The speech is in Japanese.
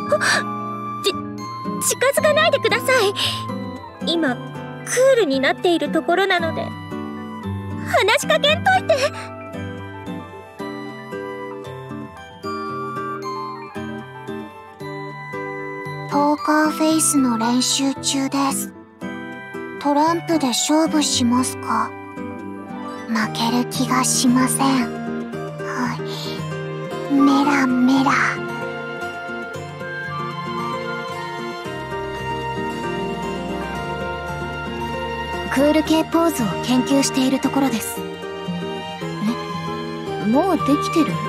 近づかないでください。今クールになっているところなので話しかけんといて。 ポーカーフェイスの練習中です。トランプで勝負しますか？負ける気がしません。メラメラ。 クール系ポーズを研究しているところです。もうできてる？